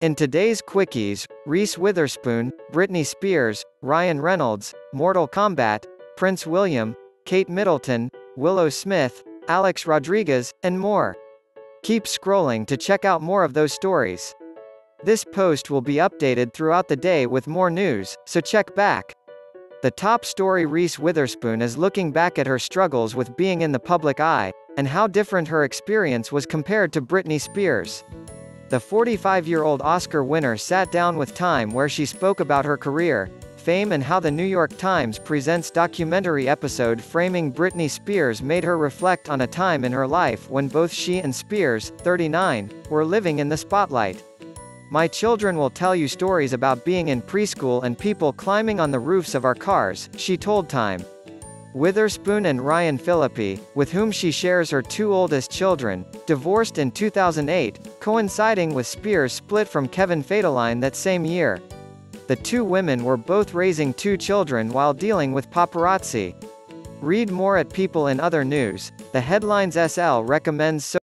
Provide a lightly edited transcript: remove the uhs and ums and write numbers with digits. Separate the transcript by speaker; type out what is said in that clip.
Speaker 1: In today's quickies, Reese Witherspoon, Britney Spears, Ryan Reynolds, Mortal Kombat, Prince William, Kate Middleton, Willow Smith, Alex Rodriguez, and more. Keep scrolling to check out more of those stories. This post will be updated throughout the day with more news, so check back. The top story: Reese Witherspoon is looking back at her struggles with being in the public eye, and how different her experience was compared to Britney Spears. The 45-year-old Oscar winner sat down with Time, where she spoke about her career, fame, and how the New York Times Presents documentary episode framing Britney Spears made her reflect on a time in her life when both she and Spears, 39, were living in the spotlight. "My children will tell you stories about being in preschool and people climbing on the roofs of our cars," she told Time. Witherspoon and Ryan Phillippe, with whom she shares her two oldest children, divorced in 2008, coinciding with Spears' split from Kevin Federline that same year. The two women were both raising two children while dealing with paparazzi. Read more at People in Other News. The headlines SL recommends